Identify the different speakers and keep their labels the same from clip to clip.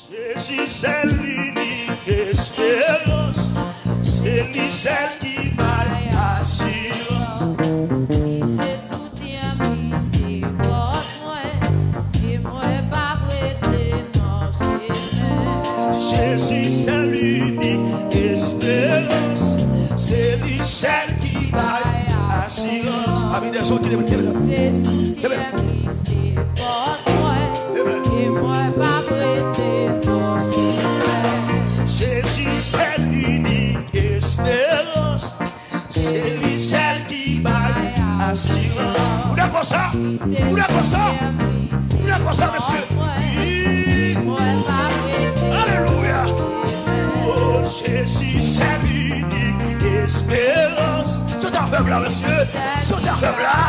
Speaker 1: Jésus, c'est l'unique espérance. C'est lui celle qui m'a assurance.
Speaker 2: Il se soutient, il se force, et moi pas prêter non chemin.
Speaker 1: Jésus, c'est l'unique espérance. C'est lui celle qui m'a assurance. Amis des gens qui
Speaker 2: Il se soutient, il se force, et moi pas prêter non chemin.
Speaker 1: Jésus, c'est l'unique espérance. C'est lui celle qui m'a assurance. Vous d'accord ça? Vous d'accord ça? Vous d'accord ça, monsieur? Oui. Alléluia. Oh, Jésus, c'est l'unique espérance. Je t'en fais là, monsieur. Je t'en fais là.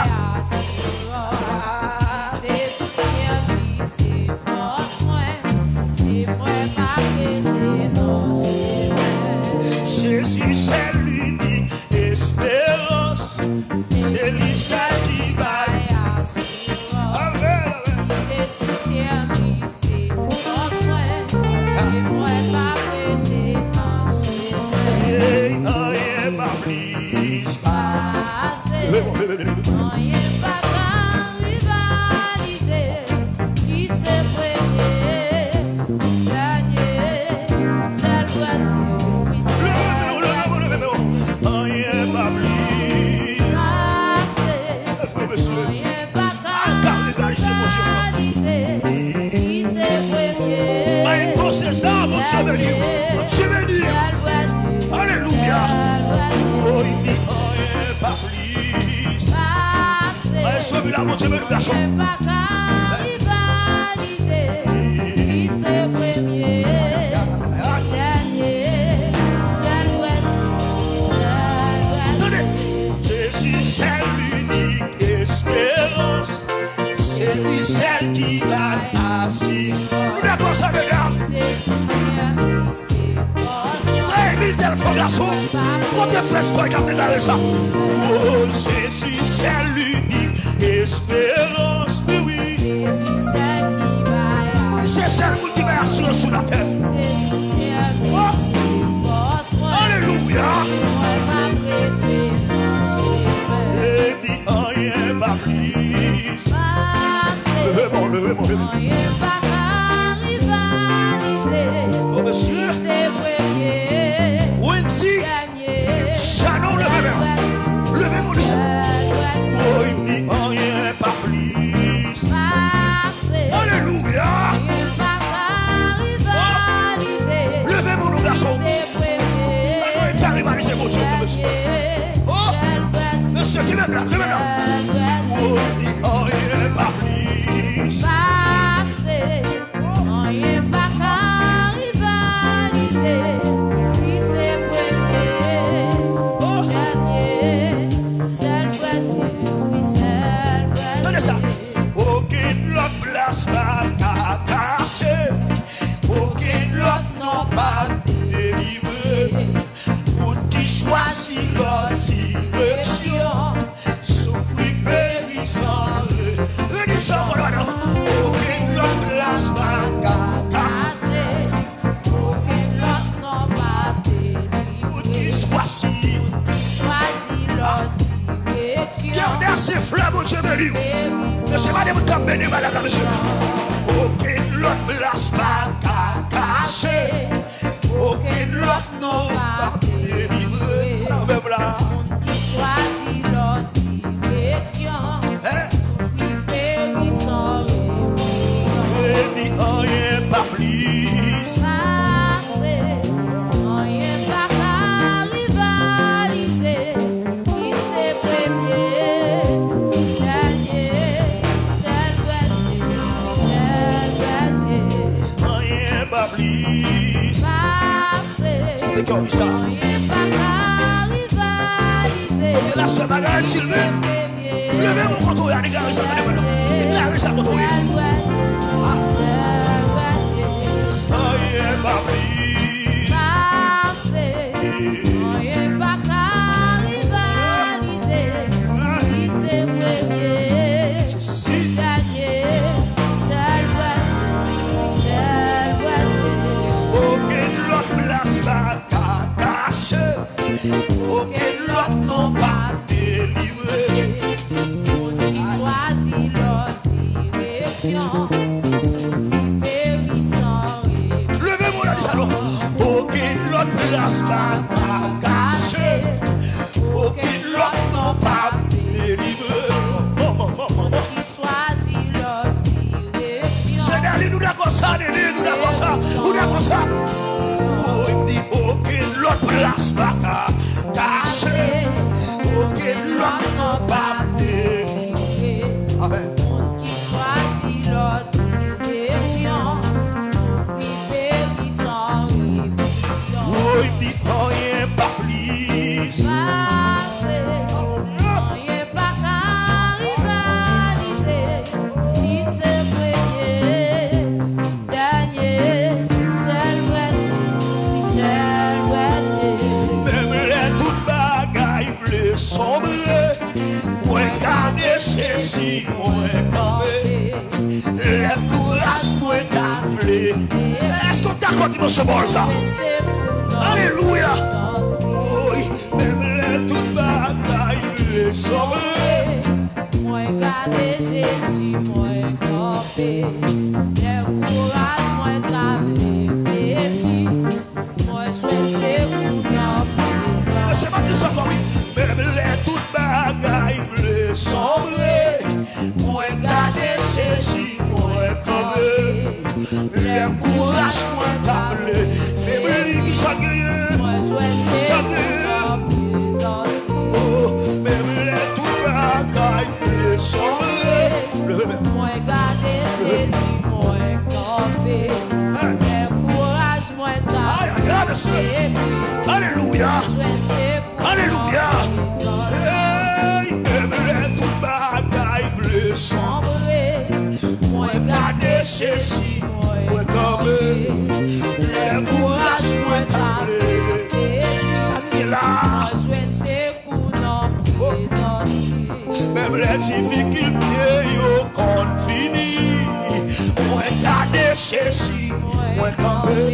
Speaker 1: Jésus, c'est l'unique espérance. C'est lui celle qui m'a. Amen. Et rien pas plus. Rien pas plus. Frère, monsieur. C'est ça, mon Dieu béni. Mon Dieu béni. Alléluia. Oh, il dit, rien pas plus. Allez, sauve la mon Dieu béni, garçon. Jésus, c'est l'unique espérance. C'est lui celle qui m'a assis. Nous d'accord ça, mesdames? Frère Émile, tel faux garçon. Combien de frères toi qui ont ça? Oh, Jésus, c'est l'unique espérance. Oui, oui. C'est celle qui m'a assuré sous la terre. Oh. Alléluia. Et dit, rien pas plus. Levez-moi, levez-moi, levez-moi. Oh, monsieur. Wendy. Shannon, levez-moi. Levez-moi, levez-moi. Oh, il dit, rien pas plus. Alléluia. Oh. Levez-moi, nos garçons. Alors, il t'arrive à liser mon Dieu, monsieur. Oh, monsieur, qui m'aime là, levez-moi. Oh, il dit, rien pas plus. Donnez ça. Aucune autre place pas caché. Aucune autre non pas délivré. Pour qui choisit l'autre direction. Souffrir, périssant. Aucune autre place pas caché. Aucune autre non pas délivré. Pour qui choisit l'autre direction. Gardez ces flammes, mon Dieu béni. Ne sais pas de vous béni, madame la monsieur. Aucune autre place pas cachée. Aucune autre non pas délivrée. Même là. Qui choisit l'autre direction. Et dit rien pas plus.
Speaker 2: Rien pas rivaliser. Qui c'est premier, dernier, seul
Speaker 1: Rien pas plus. Le cœur dit ça.
Speaker 2: Rien pas rivaliser.
Speaker 1: Et là, ce bagage, Sylvain. Levez mon contrôle, il déclaré ça. Déclarez ça, contrôle. Rien pas plus.
Speaker 2: Rien pas rivaliser. Qui c'est premier, dernier, seul
Speaker 3: l'autre place pas caché. Aucun l'autre non pas délivré.
Speaker 1: Qui choisit l'autre direction.
Speaker 3: C'est derrière nous d'accord ça, derrière nous d'accord ça. Nous d'accord ça. Oh, il dit aucun l'autre place pas caché. Aucun l'autre non pas délivré. Amen.
Speaker 1: Qui choisit l'autre direction. Oui, périt sans rébellion.
Speaker 3: Oh, il dit rien pas plus.
Speaker 1: Passé, rien pas qu'à rivaliser. Qui c'est premier, dernier, seul vrai Dieu, qui seul vrai Dieu.
Speaker 3: Même les toutes bagailles voulaient sombrer. Moi, garder ceci, moi, camper. Les courages, moi, taflé. Est-ce qu'on t'a continué ce bol, ça? Alléluia. Oui, même les toutes bagailles voulaient sombrer.
Speaker 1: Moi, garder Jésus, moi, camper. Les courages, moi, taper, baby. Moi, choisir pour camper.
Speaker 3: C'est pas plus encore, oui. Même les toutes bagailles voulaient sombrer. Moi, garder ceci, moi, camper. Les courages, moi, taper. Faible qui s'agréait.
Speaker 1: Moi, choisir pour camper.
Speaker 3: Oh, même les toutes bagailles voulaient sombrer.
Speaker 1: Moi, garder Jésus, moi, camper. Les courages, moi,
Speaker 3: Aïe, aïe, aïe, monsieur.
Speaker 1: taper.
Speaker 3: Alléluia. Alléluia. Hey, même les toutes bagailles voulaient sombrer. Moi, garder ceci, moi, camper. Les courages, moi, taper. Ça qui est là. Même les difficultés, yo, qu'on finit. Moi, garder ceci, moi, camper.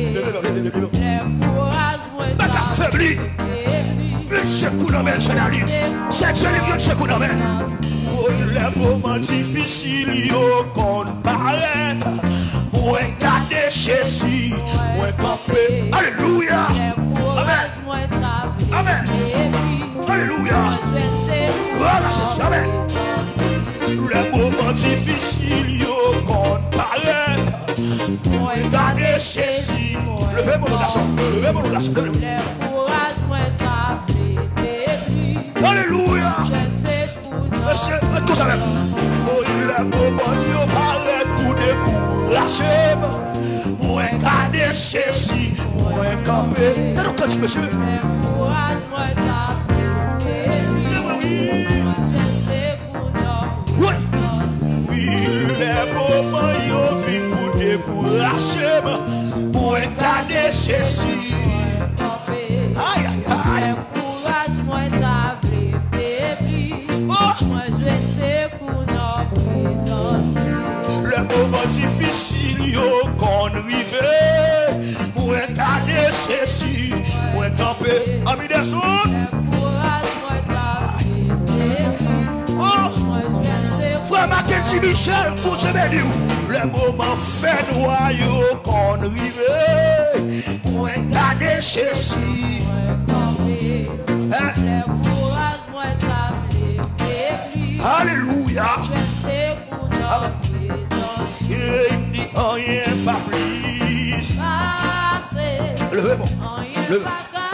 Speaker 3: Mais t'as faibli. C'est coup d'amène, c'est la ligne. C'est Dieu les vieux, c'est coup d'amène. Oh, les moments difficiles, yo, qu'on paraît. Moi, garder ceci, moi, camper. Alléluia. Amen. Amen. Alléluia. Gloire à Jésus. Amen. Les moments difficiles, yo, qu'on paraît. Moi, garder ceci. Levez mon garçon. Levez mon garçon. Alléluia. Monsieur, tout ça même. Oh, il est moment de parler pour décourager. Moi, garder ceci. Moi, camper. T'as donc dit, monsieur? Oui. Oui, les moments, yo, vite pour décourager. Moi, garder ceci. Aïe, aïe, aïe. Le moment difficile, yo, qu'on rive. Moi, garder ceci. Moi, camper. Ami des autres. Frère Mackenzie Michel, pour je vais dire, le moment fait noyau qu'on rive. Pour garder ceci. Alléluia. Amen. Il dit rien pas plus. Levez-moi. Levez.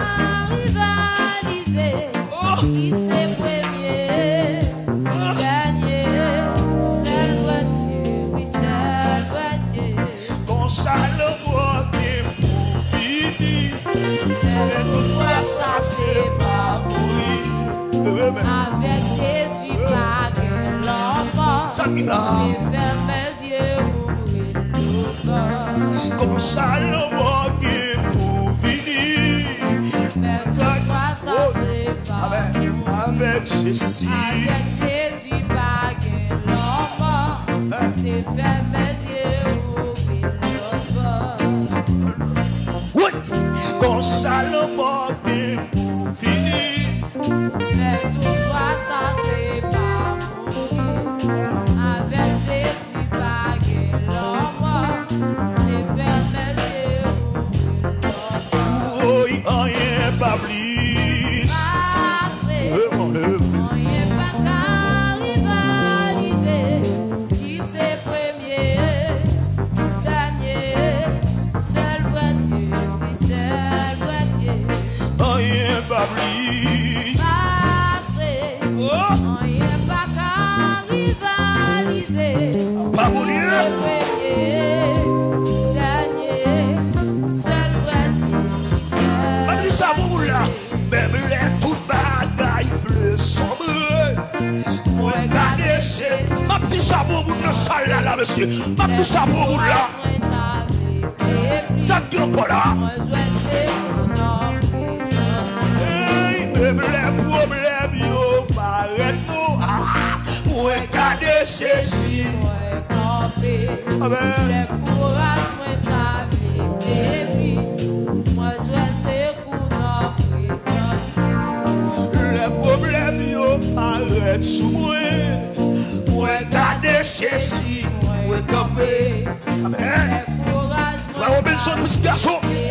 Speaker 1: Qui c'est premier, dernier, seul vrai Dieu, oui, seul vrai Dieu.
Speaker 3: Comme ça le voit bien pour finir. Et toutefois ça c'est pas oui.
Speaker 1: Avec Jésus, pas que l'enfant.
Speaker 3: Ça qui là.
Speaker 1: Ferme mes yeux, ouvrir l'ouvre.
Speaker 3: Comme ça le voit bien pour finir.
Speaker 1: Mais toutefois ça c'est pas
Speaker 3: Amen. Avec Jésus.
Speaker 1: Avec Jésus, pas que l'enfant. Ferme mes yeux, ouvrir l'ouvre.
Speaker 3: Oui. Comme ça le voit bien pour finir.
Speaker 1: Mais toutefois ça c'est pas mourir. Avec Jésus, pas que l'enfant. Ferme mes yeux, ouvrir l'ouvre.
Speaker 3: Oui. pas plus.
Speaker 2: On n'est pas qu'à rivaliser. Qui c'est premier, dernier, seul voiture, oui, seul voiture.
Speaker 3: On n'est pas plus.
Speaker 2: On n'est pas qu'à rivaliser.
Speaker 3: Pas bon Dieu. Même les toutes bagailles veulent sombrer. Moi, regardez chez ma petite sabot pour nous salle là, monsieur. Ma petite sabot pour là. Ça qui est encore là. Hey, même les problèmes, yo, paraît nous. Moi, regardez chez si. Amen. Arrête sous moi, moi garder Jésus, moi camper. Amen. Frère Robinson, petit garçon.